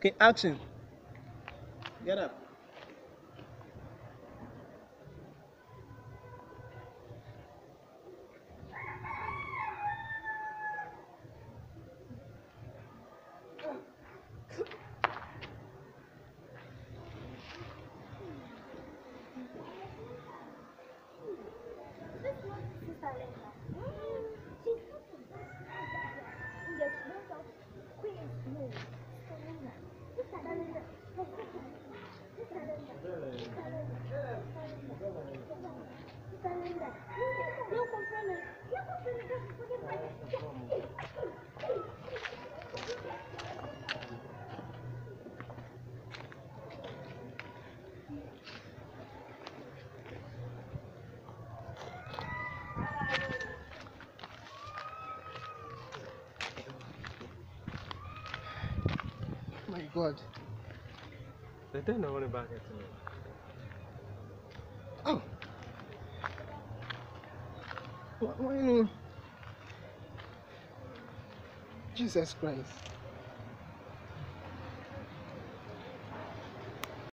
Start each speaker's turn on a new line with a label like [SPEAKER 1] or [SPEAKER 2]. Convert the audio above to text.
[SPEAKER 1] Okay, action. Get up. My God.
[SPEAKER 2] They don't know what about it.
[SPEAKER 1] Oh. Why no? Jesus Christ.